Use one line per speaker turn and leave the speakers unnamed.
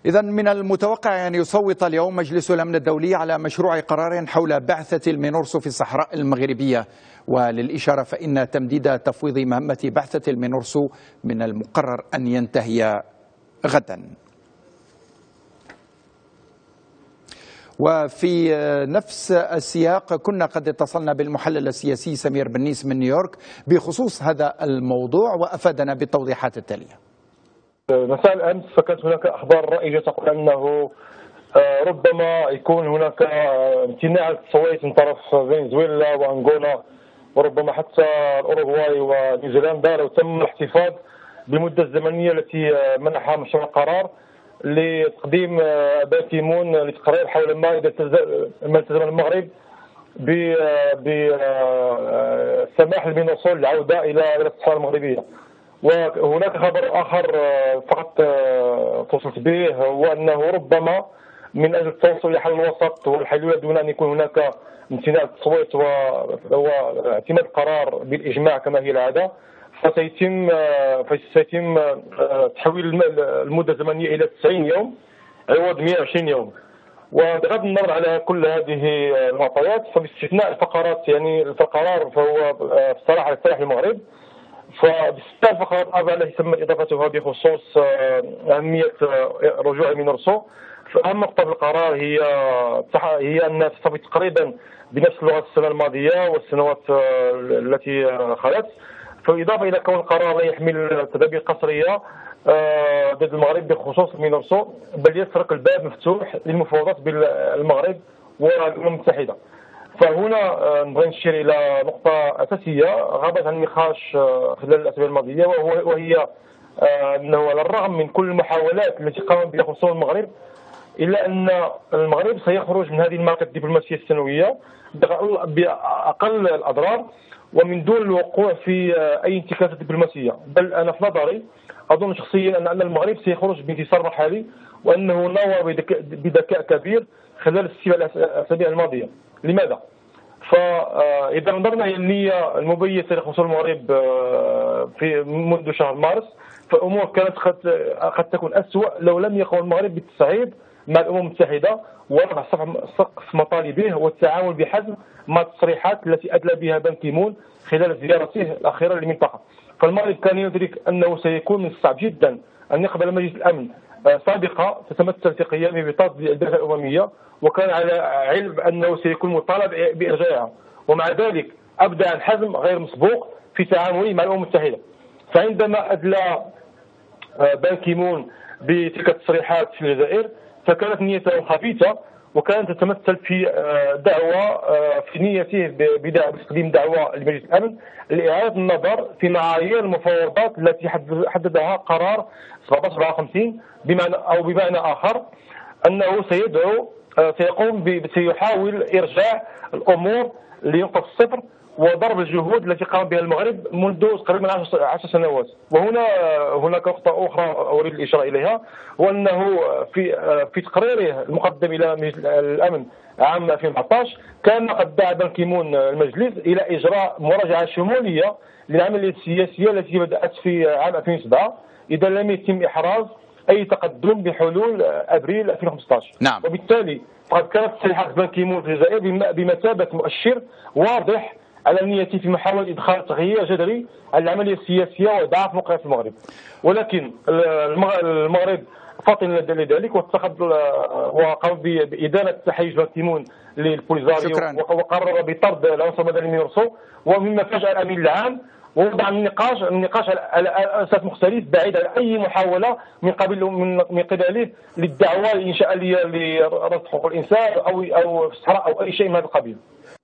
إذا من المتوقع أن يصوت اليوم مجلس الأمن الدولي على مشروع قرار حول بعثة المينورسو في الصحراء المغربية. وللإشارة فإن تمديد تفويض مهمة بعثة المينورسو من المقرر أن ينتهي غدا. وفي نفس السياق كنا قد اتصلنا بالمحلل السياسي سمير بنيس من نيويورك بخصوص هذا الموضوع وأفادنا بالتوضيحات التالية.
مساء الأمس فكانت هناك أخبار رائجة تقول أنه ربما يكون هناك امتناع التصويت من طرف فنزويلا وأنغولا وربما حتى الأوروغواي ونيوزيلندا لو تم الاحتفاظ بالمدة الزمنية التي منحها مشروع القرار لتقديم بان كي مون لتقرير حول ما إذا التزم المغرب بسماح للمينورسو للعودة إلى الصحراء المغربية. وهناك خبر آخر فقط اتصلت به هو أنه ربما من أجل التوصل لحل وسط والحلول دون أن يكون هناك امتناع التصويت واعتماد القرار بالإجماع كما هي العادة فسيتم تحويل المدة الزمنية إلى 90 يوم عوض 120 يوم. وبغض النظر على كل هذه المعطيات فباستثناء الفقرات يعني القرار فهو بصراحة لصالح المغرب. فباستثناء الفقرات الأربعة التي تم إضافتها بخصوص أهمية رجوع المينورسو فأهم نقطة في القرار هي أن تستفيد تقريبا بنفس اللغة السنة الماضية والسنوات التي خلت. فإضافة إلى كون القرار لا يحمل تدابير قصرية ضد المغرب بخصوص المينورسو بل يترك الباب مفتوح للمفاوضات بين المغرب والأمم المتحدة. فهنا نبغي نشير إلى نقطة أساسية غابت عن النقاش خلال الأسابيع الماضية وهي أنه على الرغم من كل المحاولات التي قام بها خصوصا المغرب إلا أن المغرب سيخرج من هذه المعركة الدبلوماسية السنوية بأقل الأضرار ومن دون الوقوع في أي انتكاسة دبلوماسية. بل أنا في نظري أظن شخصيا أن المغرب سيخرج بانتصار مرحلي وأنه نوى بذكاء كبير خلال الأسابيع الماضية. لماذا؟ فإذا نظرنا إلى النية المبيتة لخصوص المغرب في منذ شهر مارس فالأمور كانت قد تكون أسوأ لو لم يقم المغرب بالتصعيد مع الأمم المتحدة ورفع سقف مطالبه والتعامل بحزم مع التصريحات التي أدلى بها بان كي مون خلال زيارته الأخيرة للمنطقة. فالمغرب كان يدرك أنه سيكون من الصعب جدا أن يقبل مجلس الأمن سابقة تتمثل في قيامه بطرد الدولة الأممية وكان على علم أنه سيكون مطالب بإرجاعها ومع ذلك أبدع الحزم غير مسبوق في تعامله مع الأمم المتحدة. فعندما أدلى بان كي مون بتلك التصريحات في الجزائر فكانت نيته خبيثة وكانت تتمثل في دعوة في نيته بتقديم دعوة لمجلس الأمن لإعادة النظر في معايير المفاوضات التي حددها قرار 1754 بمعنى آخر أنه سيحاول إرجاع الأمور لنقطة الصفر وضرب الجهود التي قام بها المغرب منذ تقريبا 10 سنوات. وهنا هناك نقطة أخرى أريد الإشارة إليها وأنه في تقريره المقدم إلى مجلس الأمن عام 2014 كان قد دعا بان كي مون المجلس إلى إجراء مراجعة شمولية للعملية السياسية التي بدأت في عام 2007 إذا لم يتم إحراز أي تقدم بحلول أبريل 2015.
نعم.
وبالتالي فقد كانت تصريحات بان كي مون في الجزائر بمثابة مؤشر واضح على نيته في محاولة إدخال تغيير جذري على العملية السياسية وإضعاف موقف المغرب. ولكن المغرب فطن لذلك واتخذ وقام بإدانة تحيز بان كي مون للبوليزاريو وقرر بطرد العنصر المدني مينورسو ومما فاجأ الأمين العام ووضع النقاش على أساس مختلف بعيد عن أي محاولة من قبله للدعوة لإنشاء آلية لرصد حقوق الإنسان أو في الصحراء أو أي شيء من هذا القبيل.